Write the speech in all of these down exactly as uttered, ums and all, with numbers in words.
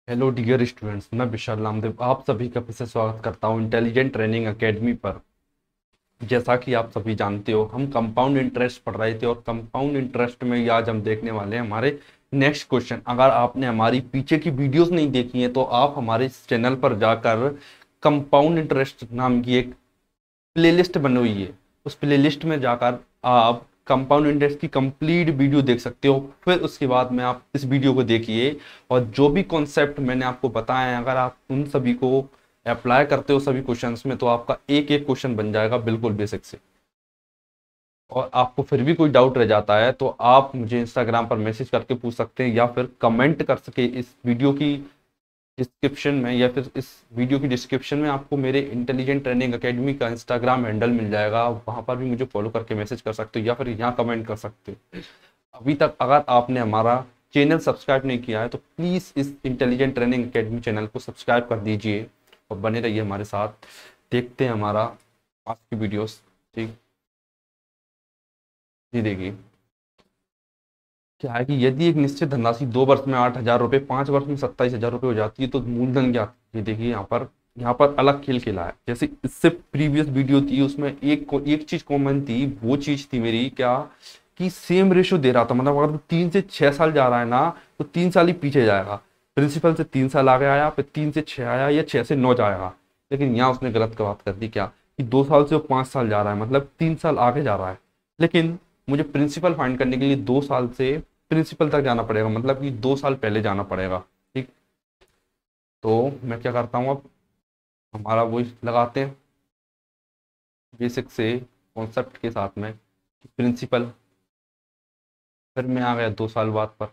Hello dear students, मैं विशाल नामदेव आप सभी का फिर से स्वागत करता हूं इंटेलिजेंट ट्रेनिंग एकेडमी पर। जैसा कि आप सभी जानते हो, हम कंपाउंड इंटरेस्ट पढ़ रहे थे और कंपाउंड इंटरेस्ट में ही आज हम देखने वाले हैं हमारे नेक्स्ट क्वेश्चन। अगर आपने हमारी पीछे की वीडियोस नहीं देखी हैं तो आप हमारे इस चैनल पर जाकर कंपाउंड इंटरेस्ट नाम की एक प्लेलिस्ट बनी हुई है, उस प्लेलिस्ट में जाकर आप कंपाउंड इंटरेस्ट की कंप्लीट वीडियो देख सकते हो। फिर उसके बाद में आप इस वीडियो को देखिए और जो भी कॉन्सेप्ट मैंने आपको बताया है, अगर आप उन सभी को अप्लाई करते हो सभी क्वेश्चंस में, तो आपका एक एक क्वेश्चन बन जाएगा बिल्कुल बेसिक से। और आपको फिर भी कोई डाउट रह जाता है तो आप मुझे इंस्टाग्राम पर मैसेज करके पूछ सकते हैं या फिर कमेंट कर सके इस वीडियो की डिस्क्रिप्शन में, या फिर इस वीडियो की डिस्क्रिप्शन में आपको मेरे इंटेलिजेंट ट्रेनिंग एकेडमी का इंस्टाग्राम हैंडल मिल जाएगा। वहां पर भी मुझे फॉलो करके मैसेज कर सकते हो या फिर यहाँ कमेंट कर सकते हो। अभी तक अगर आपने हमारा चैनल सब्सक्राइब नहीं किया है तो प्लीज़ इस इंटेलिजेंट ट्रेनिंग एकेडमी चैनल को सब्सक्राइब कर दीजिए और बने रहिए हमारे साथ। देखते हैं हमारा आज की वीडियोस। ठीक जी, देखिए क्या है कि यदि एक निश्चित धनराशि दो वर्ष में आठ हजार रुपये, पांच वर्ष में सत्ताईस हजार रुपये हो जाती है तो मूलधन क्या? ये देखिए यहाँ पर यहाँ पर अलग खेल खेला है। जैसे इससे प्रीवियस वीडियो थी उसमें एक को, एक चीज कॉमन थी, वो चीज थी मेरी क्या कि सेम रेशो दे रहा था। मतलब अगर तीन से छह साल जा रहा है ना तो तीन साल ही पीछे जाएगा। प्रिंसिपल से तीन साल आगे आया, फिर तीन से छह आया, या छह से नौ जाएगा। लेकिन यहाँ उसने गलत बात कर दी क्या कि दो साल से वो पांच साल जा रहा है, मतलब तीन साल आगे जा रहा है। लेकिन मुझे प्रिंसिपल फाइंड करने के लिए दो साल से प्रिंसिपल तक जाना पड़ेगा, मतलब कि दो साल पहले जाना पड़ेगा। ठीक, तो मैं क्या करता हूँ, अब हमारा वो लगाते हैं बेसिक से कॉन्सेप्ट के साथ में कि प्रिंसिपल। फिर मैं आ गया दो साल बाद पर,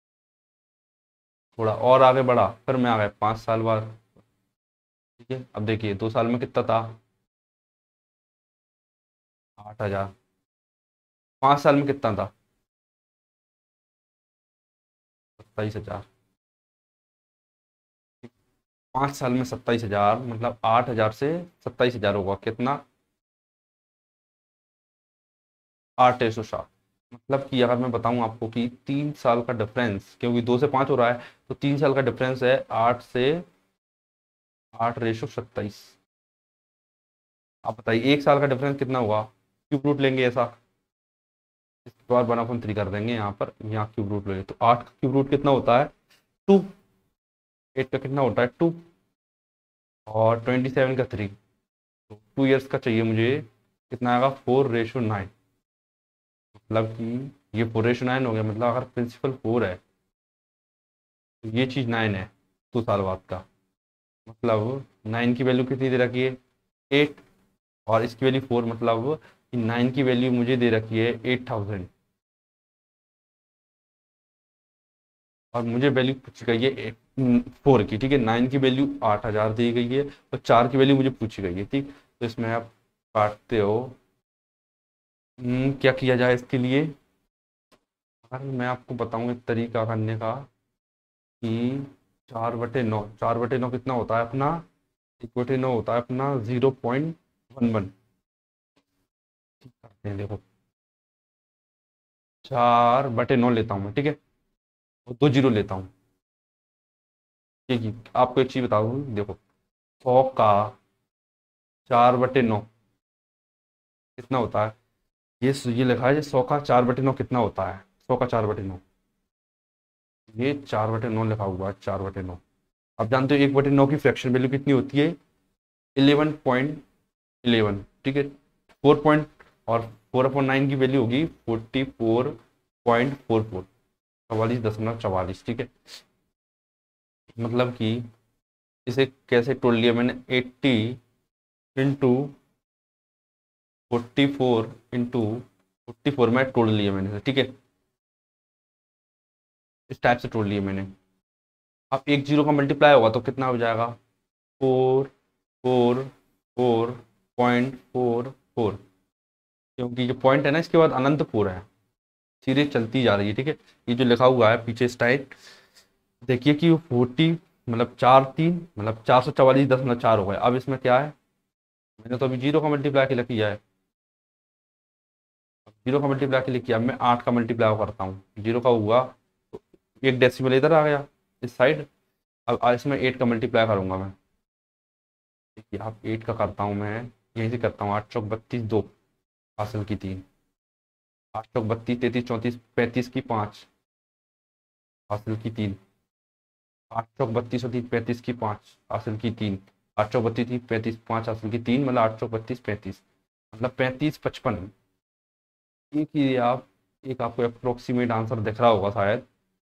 थोड़ा और आगे बढ़ा, फिर मैं आ गया पाँच साल बाद। ठीक है, अब देखिए दो साल में कितना था, आठ हजार। पाँच साल में कितना था, सत्ताईस हजार। पाँच साल में सत्ताईस हजार, मतलब आठ हजार से सत्ताईस हजार होगा कितना, आठ सौ सात। मतलब कि अगर मैं बताऊं आपको कि तीन साल का डिफरेंस, क्योंकि दो से पाँच हो रहा है तो तीन साल का डिफरेंस है आठ से आठ रेशो सत्ताईस। आप बताइए एक साल का डिफरेंस कितना हुआ? क्यूब रूट लेंगे ऐसा, इसके बाद वन अपॉन थ्री कर देंगे यहाँ पर, यहाँ क्यूब रूट लेंगे तो आठ का क्यूब रूट कितना होता है, टू। एट का कितना होता है, टू। और ट्वेंटी सेवन का थ्री, तो टू ईयर्स का चाहिए मुझे, कितना आएगा, फोर रेशो नाइन। मतलब कि ये फोर रेशो नाइन हो गया, मतलब अगर प्रिंसिपल फोर है तो ये चीज़ नाइन है दो साल बाद का। मतलब नाइन की वैल्यू कितनी दे रखी है, एट। और इसकी वैल्यू फोर, मतलब नाइन की वैल्यू मुझे दे रखी है एट थाउजेंड। और मुझे वैल्यू पूछी गई है फोर की। ठीक है, नाइन की वैल्यू आठ हजार दी गई है और चार की वैल्यू मुझे पूछी गई है। ठीक, तो इसमें आप काटते हो। हम्म, क्या किया जाए इसके लिए? अगर मैं आपको बताऊं एक तरीका करने का कि चार बटे नौ, चार बटे नौ कितना होता है अपना, एक बटे नौ होता है अपना जीरो पॉइंट वन वन। ठीक करते हैं, देखो चार बटे नौ लेता हूँ मैं, ठीक है, और दो जीरो लेता हूँ। ठीक है, आपको एक चीज बता दूँ, देखो सौ का चार बटे नौ कितना होता है, ये ये लिखा है, ये सौ का चार बटे नौ कितना होता है, सौ का चार बटे नौ, ये चार बटे नौ लिखा हुआ है, चार बटे नौ। अब जानते हो एक बटे नौ की फ्रैक्शन वैल्यू कितनी होती है, इलेवन पॉइंट इलेवन। ठीक है, फोर पॉइंट और फोर अपॉइंट नाइन की वैल्यू होगी forty four point four four, चवालीस दशमलव चवालीस। ठीक है, मतलब कि इसे कैसे तोड़ लिया मैंने, eighty into forty four into forty four में तोड़ लिया मैंने इसे। ठीक है, इस टाइप से तोड़ लिया मैंने। अब एक जीरो का मल्टीप्लाई होगा तो कितना हो जाएगा, four four four point four four. क्योंकि जो पॉइंट है ना इसके बाद अनंतपुर है, सीरीज चलती जा रही है। ठीक है, ये जो लिखा हुआ है पीछे स्टाइट, देखिए कि फोर्टी, मतलब चार तीन, मतलब चार सौ चवालीस दशमलव चार हो गए। अब इसमें क्या है, मैंने तो अभी जीरो का मल्टीप्लाई के लिए किया है, जीरो का मल्टीप्लाई के लिए किया, मैं आठ का मल्टीप्लाई करता हूँ, जीरो का हुआ तो एक डेसिमल इधर आ गया इस साइड। अब आ- इसमें एट का मल्टीप्लाई करूंगा मैं। देखिए आप एट का करता हूँ मैं, यहीं से करता हूँ। आठ चौक बत्तीस, दो हासिल की तीन। आठ चौक बत्तीस, तैतीस, चौंतीस, पैंतीस की पाँच हासिल की तीन। आठ चौक बत्तीस और तीन पैंतीस की पाँच हासिल की तीन। आठ चौक बत्तीस, तीन पैंतीस, पाँच हासिल की तीन, मतलब आठ चौक बत्तीस, पैंतीस, मतलब पैंतीस पचपन। एक ही आप, एक आपको अप्रोक्सीमेट आंसर दिख रहा होगा शायद।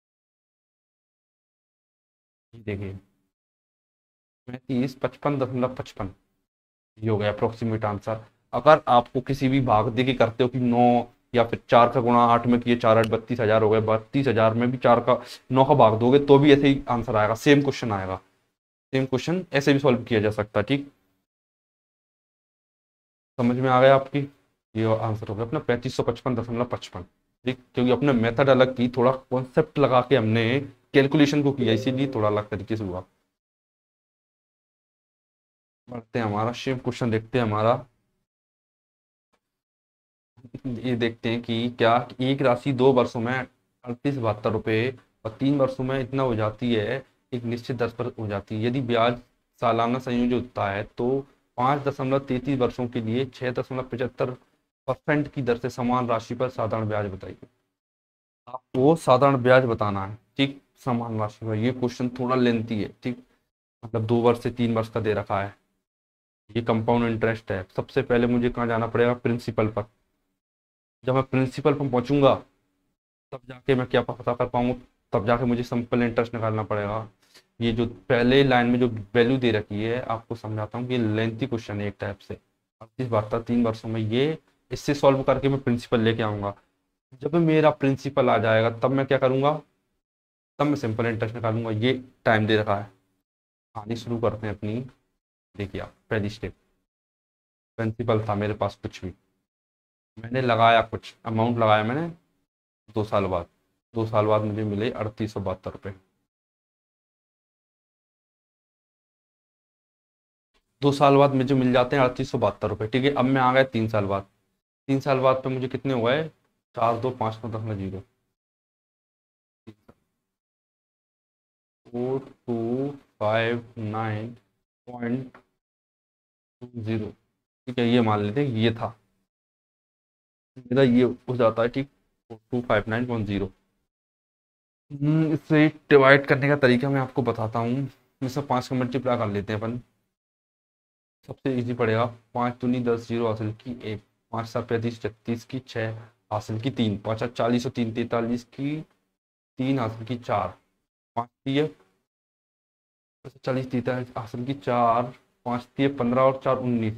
ये देखिए पैंतीस पचपन दशमलव पचपन, ये हो गया अप्रोक्सीमेट आंसर। अगर आपको किसी भी भाग दे के करते हो कि नौ या फिर चार का गुणा आठ में किए, चार आठ बत्तीस हजार हो गए, बत्तीस हजार में भी चार का नौ का भाग दोगे तो भी ऐसे ही आंसर आएगा, सेम क्वेश्चन आएगा। सेम क्वेश्चन ऐसे भी सॉल्व किया जा सकता है। ठीक, समझ में आ गया आपकी? ये आंसर हो गया अपना पैंतीस सौ पचपन दशमलव पचपन। ठीक, क्योंकि अपने मेथड अलग की, थोड़ा कॉन्सेप्ट लगा के हमने कैलकुलेशन को किया, इसीलिए थोड़ा अलग तरीके से हुआ। बढ़ते हैं, हमारा सेम क्वेश्चन देखते हैं हमारा। ये देखते हैं कि क्या एक राशि दो वर्षों में अड़तीस बहत्तर रुपये और तीन वर्षों में इतना हो जाती है, एक निश्चित दर पर हो जाती है। यदि ब्याज सालाना संयोजित होता है तो पाँच दशमलव तैतीस वर्षों के लिए छः दशमलव पचहत्तर परसेंट की दर से समान राशि पर साधारण ब्याज बताइए। आपको साधारण ब्याज बताना है। ठीक, समान राशि पर। ये क्वेश्चन थोड़ा लेंथी है। ठीक, मतलब दो वर्ष से तीन वर्ष का दे रखा है। ये कंपाउंड इंटरेस्ट है। सबसे पहले मुझे कहाँ जाना पड़ेगा? प्रिंसिपल पर। जब मैं प्रिंसिपल पर पहुंचूंगा तब जाके मैं क्या पता कर पाऊंगा, तब जाके मुझे सिंपल इंटरेस्ट निकालना पड़ेगा। ये जो पहले लाइन में जो वैल्यू दे रखी है, आपको समझाता हूँ कि लेंथी क्वेश्चन है एक टाइप से। अड़तीस बहत्तर तीन वर्षों में, ये इससे सॉल्व करके मैं प्रिंसिपल लेके आऊंगा। जब मेरा प्रिंसिपल आ जाएगा तब मैं क्या करूंगा? तब मैं सिंपल इंटरेस्ट निकालूंगा। ये टाइम दे रखा है। कहानी शुरू करते हैं अपनी। देखिए आप, पहली स्टेप, प्रिंसिपल था मेरे पास कुछ भी, मैंने लगाया, कुछ अमाउंट लगाया मैंने। दो साल बाद, दो साल बाद मुझे मिले अड़तीस सौ बहत्तर रुपये। दो साल बाद मुझे मिल जाते हैं अड़तीस सौ बहत्तर रुपये। ठीक है, अब मैं आ गया तीन साल बाद। तीन साल बाद पे मुझे कितने हो गए? चार दो पाँच नौ दस में zero, four two five nine point two zero. ठीक है, ये मान लेते हैं ये था मेरा, ये हो जाता है। ठीक, four two five nine point zero. इससे डिवाइड करने का तरीका मैं आपको बताता हूँ। इसमें पाँच का मल्टीप्लाई कर लेते हैं अपन, सबसे इजी पड़ेगा। पाँच दूनी दस, जीरो हासिल की एक, पाँच सात पैंतीस, छत्तीस की छः हासिल की तीन, पाँच आठ चालीस और तीन तैंतालीस की तीन हासिल की चार, पाँच तीय चालीस तैंतालीस हासिल की चार, पाँच तीय पंद्रह और चार उन्नीस।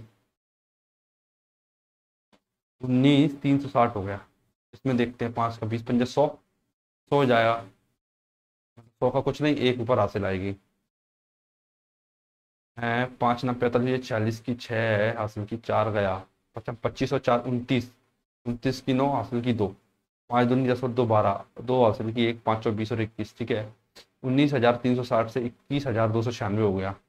उन्नीस तीन सौ साठ हो गया। इसमें देखते हैं, पाँच का बीस पंजा सौ, सौ हो जाएगा। सौ का कुछ नहीं, एक ऊपर हासिल आएगी है। पाँच नब्बे पैंतालीस, चालीस की छः हासिल की चार गया, पचास पच्चीस और चार उनतीस, उनतीस की नौ हासिल की दो, पाँच दूनी दस और दो बारह, दो हासिल की एक, पाँच चौबीस और इक्कीस। ठीक है, उन्नीस हजार तीन सौ साठ से इक्कीस हजार दो सौ छियानवे हो गया।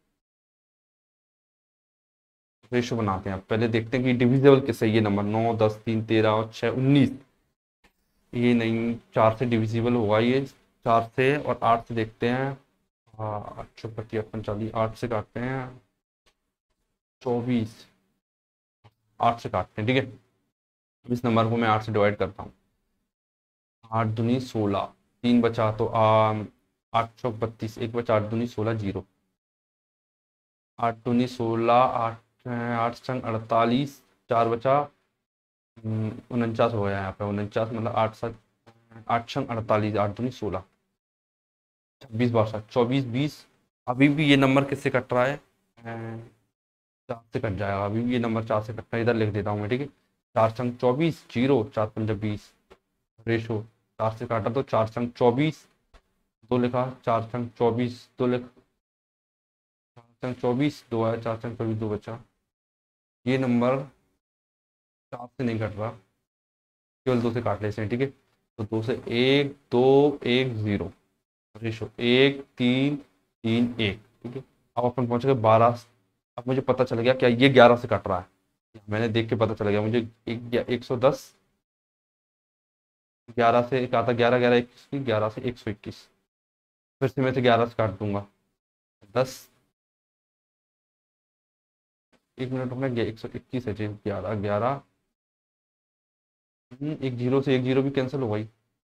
रेशो बनाते हैं। अब पहले देखते हैं कि डिविजिबल किससे ये नंबर, नौ दस तीन तेरह और छः उन्नीस। ये नहीं, चार से डिविजिबल होगा ये, चार से। और आठ से देखते हैं। हाँ, आठ सौ पच्चीस अपन चालीस, आठ से काटते हैं चौबीस, आठ से काटते हैं। ठीक है, इस नंबर को मैं आठ से डिवाइड करता हूँ। आठ दूनी सोलह, तीन बचा तो आम आठ सौ बत्तीस, एक बचा, आठ दूनी सोलह, जीरो। आठ दूनी सोलह, आठ आठ संग अड़तालीस, चार बचा, उनचास हो गया यहाँ पे। उनचास मतलब आठ सात, आठ संग अड़तालीस, आठ दूनी सोलह, छब्बीस बासठ, चौबीस बीस। अभी भी ये नंबर किससे कट रहा है? अ, चार से कट जाएगा। अभी भी ये नंबर चार से कटना है, इधर लिख देता हूँ मैं। ठीक है, चार संग चौबीस, जीरो, चार पंजा बीस। रेशो, चार से काटा तो चार संग चौबीस, दो लिखा, चार संग चौबीस, दो लिख, चार संग चौबीस, दो आया, चार संग चौबीस, दो बचा। ये नंबर चार से नहीं कट रहा, केवल दो से काट लेते हैं। ठीक है, तो दो से एक, दो, एक, जीरो। रेशो एक तीन, तीन एक। ठीक है, अब अपन पहुंच गए बारह। अब मुझे पता चल गया क्या ये ग्यारह से कट रहा है। मैंने देख के पता चल गया मुझे। एक एक सौ दस, ग्यारह से एक आता, ग्यारह ग्यारह इक्कीस, ग्यारह से एक सौ इक्कीस। फिर से मैं से ग्यारह से काट दूंगा। दस, एक मिनट में एक सौ इक्कीस है जी, ग्यारह ग्यारह, एक जीरो से एक जीरो भी कैंसिल हो गई,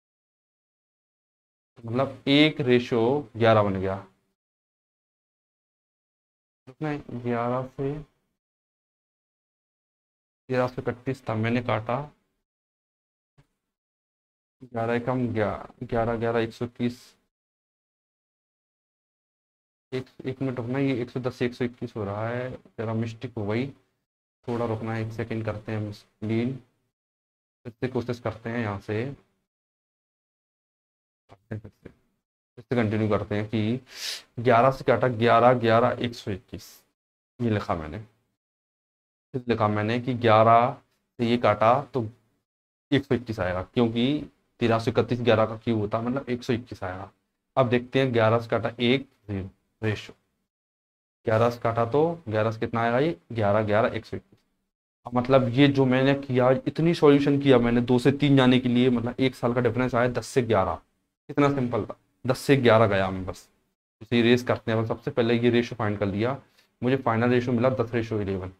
मतलब एक रेशो ग्यारह बन गया। कितना, ग्यारह से, ग्यारह से इकतीस था, मैंने काटा ग्यारह कम, ग्यारह ग्यारह ग्यारह एक सौ इक्कीस, एक एक मिनट रुकना, ये एक सौ दस से एक सौ इक्कीस हो रहा है, जरा मिस्टेक हो गई, थोड़ा रुकना है, एक सेकंड करते हैं हम क्लीन, फिर से कोशिश करते हैं यहाँ से, फिर से फिर से कंटिन्यू करते हैं कि ग्यारह से काटा, ग्यारह ग्यारह एक सौ इक्कीस, ये लिखा मैंने, फिर लिखा मैंने कि ग्यारह से ये काटा तो एक सौ इक्कीस आएगा, क्योंकि तेरह सौ इकतीस ग्यारह का क्यूब होता है, मतलब एक सौ इक्कीस आएगा। अब देखते हैं, ग्यारह से काटा एक, जीरो, रेशो, ग्यारह से काटा तो ग्यारह से कितना आएगा, ये ग्यारह ग्यारह एक सौ इक्कीस। अब मतलब ये जो मैंने किया, इतनी सॉल्यूशन किया मैंने दो से तीन जाने के लिए, मतलब एक साल का डिफरेंस आया दस से ग्यारह, कितना सिंपल था, दस से ग्यारह गया मैं बस। इसे रेस करते हैं, सबसे पहले ये रेशो फाइंड कर लिया, मुझे फाइनल रेशो मिला दस रेशो इलेवन।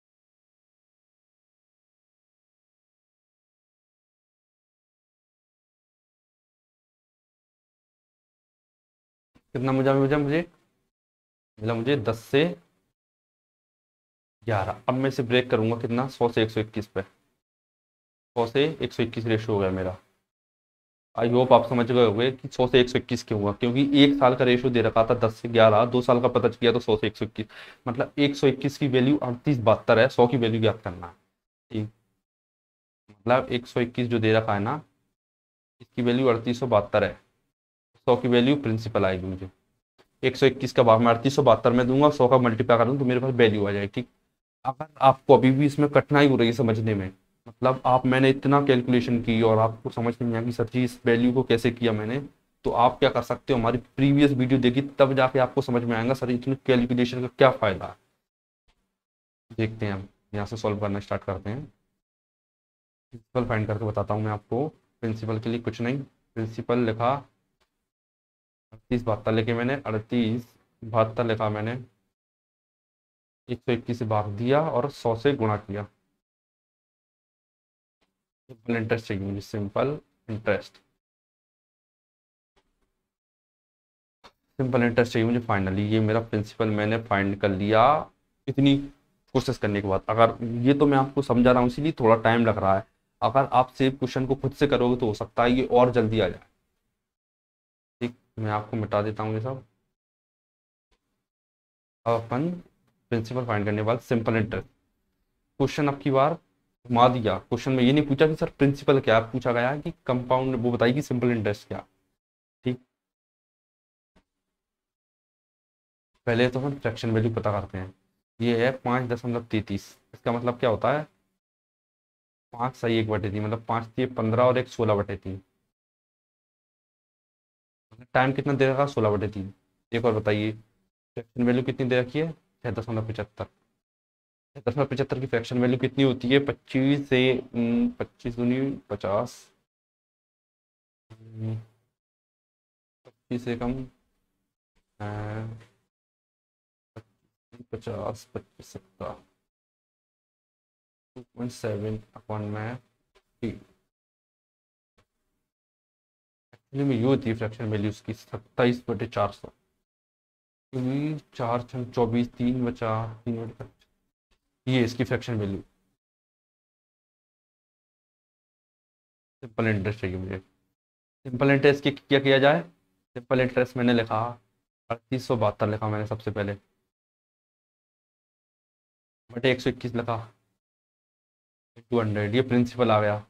कितना मुझे मुझे मुझे मिला, मुझे दस से ग्यारह। अब मैं इसे ब्रेक करूंगा कितना, सौ से एक सौ इक्कीस पे, सौ से एक सौ इक्कीस रेशो हो गया मेरा। आई होप आप समझ गए होंगे कि सौ से एक सौ इक्कीस क्यों हुआ, क्योंकि एक साल का रेशो दे रखा था दस से ग्यारह, दो साल का पता किया तो सौ से एक सौ इक्कीस, मतलब एक सौ इक्कीस की वैल्यू अड़तीस बहत्तर है, सौ की वैल्यू ज्ञात करना है। ठीक, मतलब एक सौ इक्कीस जो दे रखा है ना, इसकी वैल्यू अड़तीस सौ बहत्तर है, सौ की वैल्यू प्रिंसिपल आएगी मुझे, एक सौ इक्कीस का भाग मैं अड़तीस सौ बहत्तर में दूंगा, सौ का मल्टीप्लाई कर दूँ तो मेरे पास वैल्यू आ जाएगी। ठीक, अगर आपको अभी भी इसमें कठिनाई हो रही है समझने में, मतलब आप, मैंने इतना कैलकुलेशन की और आपको समझ नहीं आया कि सर जी इस वैल्यू को कैसे किया मैंने, तो आप क्या कर सकते हो, हमारी प्रीवियस वीडियो देखी, तब जाके आपको समझ में आएगा सर इतने कैलकुलेशन का क्या फायदा है। देखते हैं, हम यहाँ से सॉल्व करना स्टार्ट करते हैं। प्रिंसिपल फाइंड करके बताता हूँ मैं आपको। प्रिंसिपल के लिए कुछ नहीं, प्रिंसिपल लिखा अड़तीस बहत्तर, लेके मैंने अड़तीस बहत्तर लिखा मैंने, एक सौ इक्कीस से भाग दिया और सौ से गुणा किया। सिंपल इंटरेस्ट चाहिए मुझे, सिंपल इंटरेस्ट, सिंपल इंटरेस्ट चाहिए मुझे फाइनली। ये मेरा प्रिंसिपल मैंने फाइंड कर लिया इतनी कोशिश करने के बाद। अगर ये तो मैं आपको समझा रहा हूँ इसीलिए थोड़ा टाइम लग रहा है, अगर आप सेम क्वेश्चन को खुद से करोगे तो हो सकता है ये और जल्दी आ जाए। ठीक, मैं आपको मिटा देता हूँ ये सब। अब अपन प्रिंसिपल फाइंड करने के बाद सिंपल इंटरेस्ट, क्वेश्चन अब की बार घुमा दिया, क्वेश्चन में ये नहीं पूछा कि सर प्रिंसिपल क्या है, पूछा गया है कि कंपाउंड, वो बताइए कि सिंपल इंटरेस्ट क्या। ठीक, पहले तो हम फ्रैक्शन वैल्यू पता करते हैं। ये है पाँच दशमलव तैतीस, इसका मतलब क्या होता है, पाँच सही एक बटे तीन, मतलब पाँच तीन पंद्रह और एक सोलह बटे तीन, टाइम कितना दे रखा, सोलह बटे तीन। एक और बताइए, फ्रैक्शन वैल्यू कितनी दे रखी है, छः दशमलव पचहत्तर, छः दशमलव पचहत्तर की फ्रैक्शन वैल्यू कितनी होती है, पच्चीस से, पच्चीस दूनी पचास, पच्चीस से कम, पचास पच्चीस सत्तर, टू पॉइंट सेवन अपॉन में टी, एक्चुअली में ये होती है फ्रैक्शन वैल्यू उसकी सत्ताईस बटे चार सौ, क्योंकि चार छः चौबीस, तीन बचा, तीन बटे, ये इसकी फ्रैक्शन वैल्यू। सिंपल इंटरेस्ट चाहिए मुझे, सिंपल इंटरेस्ट की क्या किया जाए, सिंपल इंटरेस्ट मैंने लिखा अड़तीस सौ बहत्तर लिखा मैंने सबसे पहले, बटे एक सौ इक्कीस लिखा, टू हंड्रेड, ये प्रिंसिपल आ गया,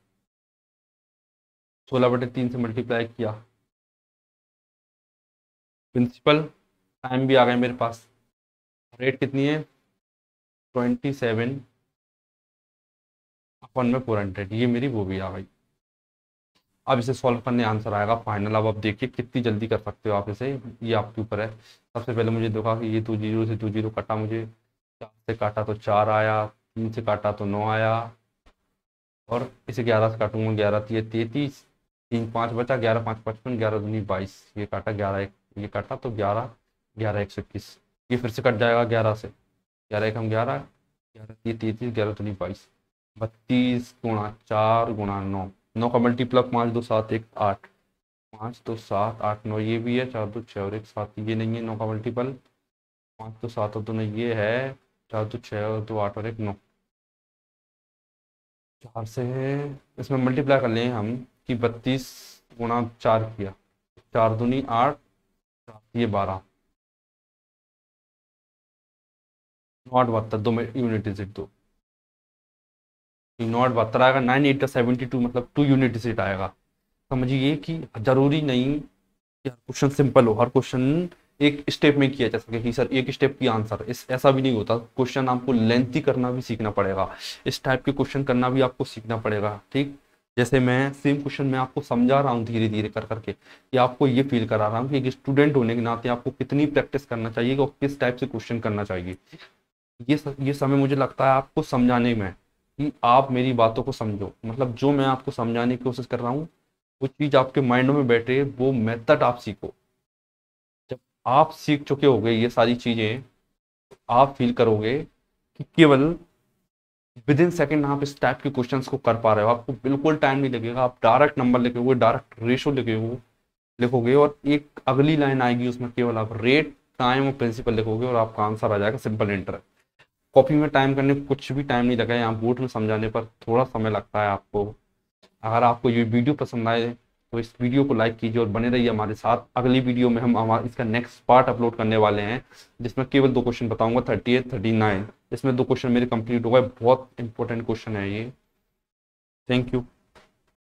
सोलह बटे तीन से मल्टीप्लाई किया, प्रिंसिपल, टाइम भी आ गया मेरे पास, रेट कितनी है, ट्वेंटी सेवन अपन में फोर हंड्रेड, ये मेरी वो भी आ गई। अब इसे सॉल्व करने आंसर आएगा फाइनल। अब आप देखिए कितनी जल्दी कर सकते हो आप इसे, ये आपके ऊपर है। सबसे पहले मुझे देखा कि ये दो जीरो से दो जीरो कटा, मुझे चार से काटा तो चार आया, तीन से काटा तो नौ आया, और इसे ग्यारह से काटूंगा, ग्यारह तीन तैतीस, तीन पाँच बचा, ग्यारह पाँच पचपन, ग्यारह दूनी बाईस, ये काटा ग्यारह एक, ये काटा तो ग्यारह ग्यारह एक सौ इक्कीस, ये फिर से कट जाएगा ग्यारह से, ग्यारह एक हम ग्यारह, ग्यारह ये तैंतीस, ग्यारह तो नहीं बाईस, बत्तीस गुणा चार गुणा नौ, नौ का मल्टीप्लस पाँच दो सात एक आठ, पाँच दो सात आठ नौ ये भी है, चार दो छः और एक सात ये नहीं है, नौ का मल्टीपल पाँच दो सात और दो नहीं ये है, चार दो छः और दो आठ और एक नौ, चार से इसमें मल्टीप्लाई कर लें हम कि बत्तीस गुणा चार किया, चार दूनी आठ, सात ये बारह, नौ आठ बहत्तर, दो में यूनिट डिजिट दो, नौ आठ बहत्तर आएगा, नाइन एट का सेवेंटी टू मतलब टू यूनिट डिजिट आएगा। समझिए कि जरूरी नहीं कि हर क्वेश्चन सिंपल हो, हर क्वेश्चन एक स्टेप में किया जा सके कि सर एक स्टेप की आंसर, इस ऐसा भी नहीं होता, क्वेश्चन आपको लेंथी करना भी सीखना पड़ेगा, इस टाइप के क्वेश्चन करना भी आपको सीखना पड़ेगा। ठीक, जैसे मैं सेम क्वेश्चन में आपको समझा रहा हूँ धीरे धीरे कर करके, कि आपको ये फील करा रहा हूँ कि एक स्टूडेंट होने के नाते आपको कितनी प्रैक्टिस करना चाहिए और किस टाइप से क्वेश्चन करना चाहिए। ये स, ये समय मुझे लगता है आपको समझाने में, कि आप मेरी बातों को समझो, मतलब जो मैं आपको समझाने की कोशिश कर रहा हूँ वो चीज़ आपके माइंडों में बैठे, वो मेथड आप सीखो। जब आप सीख चुके होगे ये सारी चीज़ें, आप फील करोगे कि केवल विद इन सेकेंड आप इस टाइप के क्वेश्चंस को कर पा रहे हो, आपको बिल्कुल टाइम नहीं लगेगा, आप डायरेक्ट नंबर लिखोगे, डायरेक्ट रेशो लिखोगे लिखोगे और एक अगली लाइन आएगी उसमें केवल आप रेट, टाइम और प्रिंसिपल लिखोगे और आपका आंसर आ जाएगा सिंपल इंटर। कॉपी में टाइम करने को कुछ भी टाइम नहीं लगा, यहाँ बोर्ड में समझाने पर थोड़ा समय लगता है आपको। अगर आपको ये वीडियो पसंद आए तो इस वीडियो को लाइक कीजिए और बने रहिए हमारे साथ। अगली वीडियो में हम हमारा इसका नेक्स्ट पार्ट अपलोड करने वाले हैं, जिसमें केवल दो क्वेश्चन बताऊंगा, थर्टी एट थर्टी नाइन, इसमें दो क्वेश्चन मेरे कंप्लीट हो गए, बहुत इंपॉर्टेंट क्वेश्चन है ये। Thank you.